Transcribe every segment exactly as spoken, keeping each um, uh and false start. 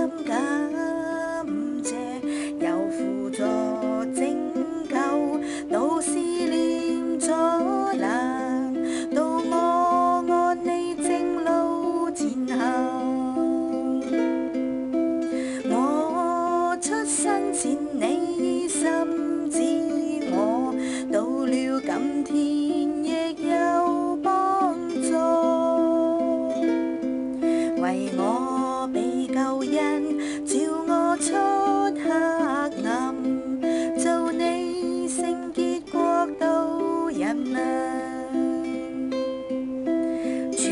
感謝，由輔助拯救到試煉阻攔，到我按你正路前行。我出生前你已深知我，到了今天亦有幫助，為我被救恩照我出黑暗，做你聖潔國度人民。主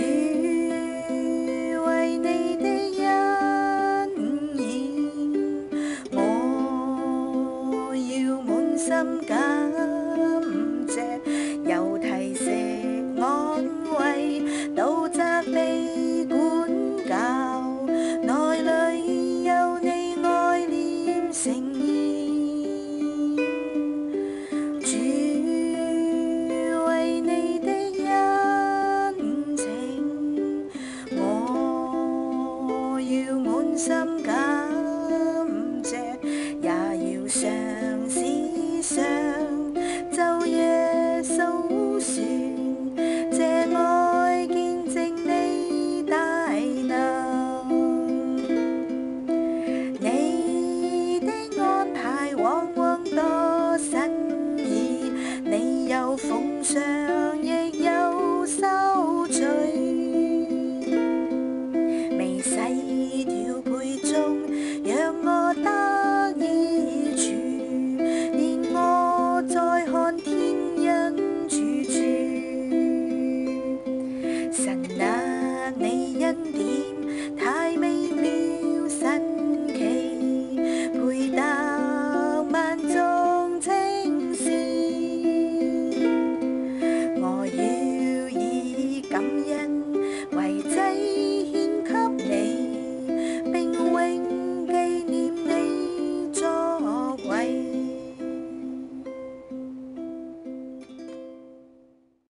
為你的恩典，我要滿心感謝，由提醒安慰到責備管教，內裏有你愛念誠意。主為你的恩情，我要滿心感謝，也要常時常晝夜數算，這愛見證你大能。你的安排往往多新意，你有奉上亦有收取，微細調配中讓我得益處，連我再看天恩處處。神啊，你恩典太美妙，神